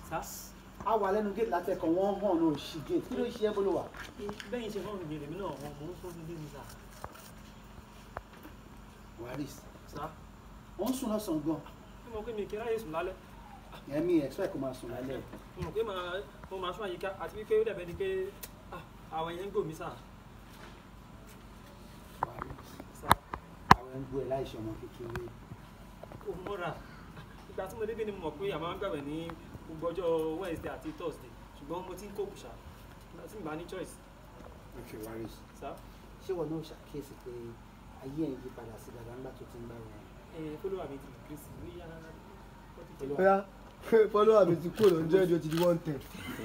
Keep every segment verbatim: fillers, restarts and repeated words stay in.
a wà lẹ́nu gate láti ẹ̀kọ́ wọ́n hàn ní òṣì gate kí ló ṣe é bolo wa. bẹ́yìn ṣe fọ́ọ̀rù gbèrè mi náà wọ́n mò ń sọ fún bíi sà. Waris sà. wọ́n sùn lọ́sàn-án gan. ẹ mọ̀ pé mi kì í ráyè sùn lálẹ́. ẹ̀mí expect kó máa sùn lálẹ́. mo mọ̀ pé mo máa sún àyíká àti wípé ó dàbẹ́ ni pé àwọn yẹn ń gò mí sà. Waris àwọn ń gbọ́ ẹ láìṣe ọmọ kékeré. kò mọ́ra ìgbà tí mo débí ni mo mọ̀ pé àmọ́ máa ń gbàgbẹ́ ní gbogbo ọjọ́ Wednesday àti Thursday ṣùgbọ́n mo ti ń kó bùṣà láti ìgbà ní choice. ok Waris sá. ṣé wọn náà ṣàkíyèsí pé ayé ẹ̀ ń yí padà sí dada ńgbà tó ti ń bá wọn. ẹ fọlọ́wà mi ti increase ní yàrá bóyá fọlọ́wà mi ti kúrò lóúnjẹ́ ẹ̀dí ó ti di one ten.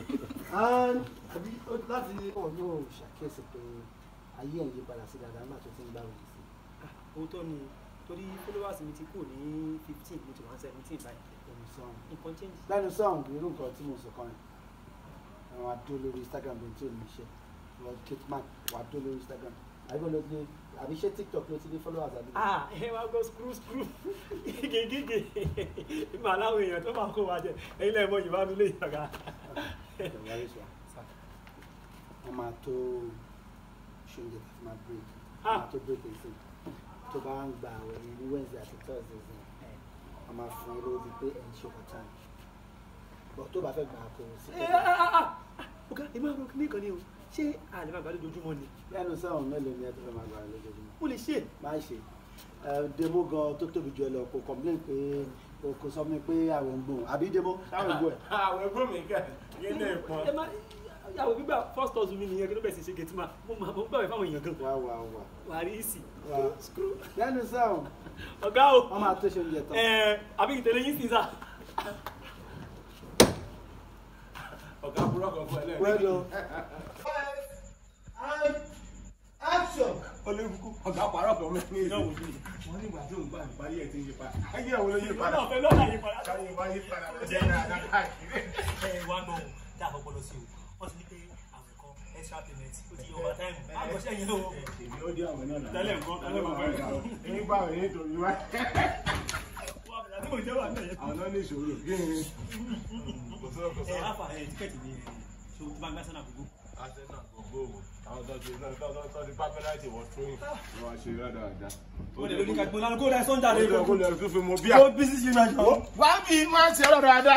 láti wọn náà ṣàkíyèsí pé ayé ẹ̀ ń yí padà sí dada ńgbà tó ti ń bá wọn sí. òótọ́ ni torí followers mi ti kúrò ní fifteen mo ti wá seventeen báyìí. nǹkan change. lẹ́nu sọ̀hún irú nǹkan tí mo sọ kan rẹ̀ àwọn adó lórí Instagram ló ń tó ní iṣẹ́ wọ́n kitman wà á dó lórí Instagram àbí ló ti àbí ṣé TikTok ló ti ní followers àbí. ah ẹ wá gbọ́ screw screw gègé ìmọ̀ aláwọ̀ èèyàn tó máa kó wa jẹ ẹ̀yin lẹ́yìn mọ́ yorùbá mi lè yàgá. wọ́n máa tó ṣoúnjẹ tàbí máa break wọ́n máa tó break ẹ̀sìn tó bá ń gba àwẹ̀ yẹn ní Wednesday àti Thursday ẹ̀ wọ́n máa fún ẹ lórí pé ẹ̀ ń ṣe ọ̀tá ni bọ̀ tó bá fẹ́ gbà kó o sí. ọ̀gá èmi àwọn ọkùnrin kan ní o ṣé àlè máa gbà lójoojúmọ́ ni. lẹ́nu sẹ́wọ̀n mélòó ni ẹ tó fẹ́ máa gbà lójoojúmọ́. o lè ṣe. máa ṣe demo gan tó tóbi jù ẹ lọ kò complain pé kò sọ mi pé àwẹ̀ ń gbòòn àbí demo táwọn ń gbò ẹ̀. àwẹ̀ gbòòn mi kẹ́ yín ní ìpọ́n. yàwó gbígbà first house mi nìyẹn kí ló bẹ̀ sí ṣe gẹ̀tì máa mo máa mo gbàwé fáwọn èèyàn gan. wà wà wà. wà á rí ìsì. lẹ́nu sẹ́wọ̀n. ọ̀gá o. wọ́n máa tó ṣe oúnjẹ tán. ẹ àbí ìtẹ̀lé yín sí sá. ọ̀gá burúkú fún ẹ lẹ́yìn. well done. action. olóògùn ọ̀gá parọ́ kan mẹ́rin ní ìdánwò bíi wọ́n nígbà tó ń gbà ìparí ẹ̀ tí ń yí padà. ayé àwọn olóyè padà. lọ́nà lọ́nà yí padà. káyé wá yí padà lọ́jọ́ ìrìnàjò káàkiri. ẹ wá náà dá àkọ́kọ́ lọ sí o wọ́n ti ní pé àwọn ẹ̀kọ́ extra payment ó ti yọ over time. àgbọ̀ṣẹ́ yẹn o. èmi ó dé àwọn náà. tẹ́lẹ̀ nǹkan tẹ́lẹ̀ nǹkan bẹ́ẹ̀. èmi bá àwọn yẹn torí wá. àwọn náà ní ìṣòro. ẹ afa ẹ tíkẹ́ẹ̀tì mi ṣe o ti bá ń gbá sẹ́nà gbogbo. Arsenal gbogbo àwọn tó ti tó ti bá pẹ́láìtì wọ́n tún yìí wọ́n á ṣe dáadáa. ó lè lórí kàgbọ́n lánàá kó rẹ̀ sọ́ńdà lè lọ. kó lè tún fi mọ bíà. ó bí sísè náà jọ. wá bí máa ń ṣe ọ̀rọ̀ dáadáa.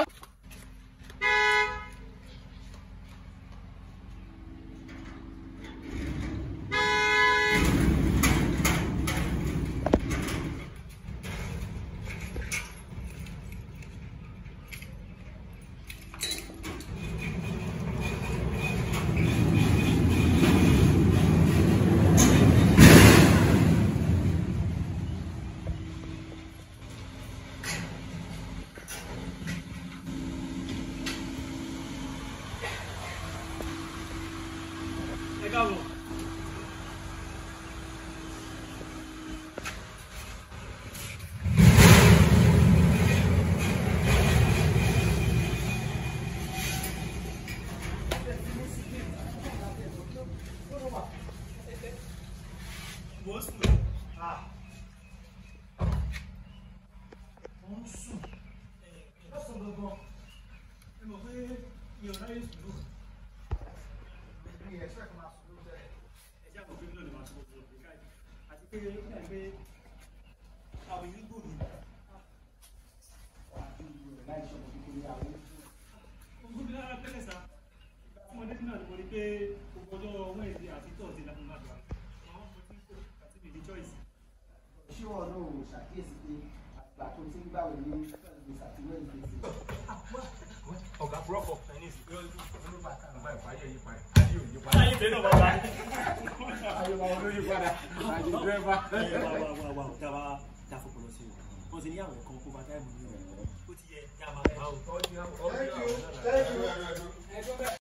ọ̀gá burúkú ẹni sì yóò yóò bá ká nígbà ìpàdé yìí padà ayé ò yí padà. ayé tẹ̀ náà bàbá. ayé wa wọn ló yí padà àti dírẹ́fà. wà wà wà wà ọ̀gá wa dá fọpọ̀ lọ sí o wọ́n ti ní àwọn ẹ̀kọ́ kó bá táìmù ní o ó ti yẹ kí a máa bá o. Thank you. Thank you.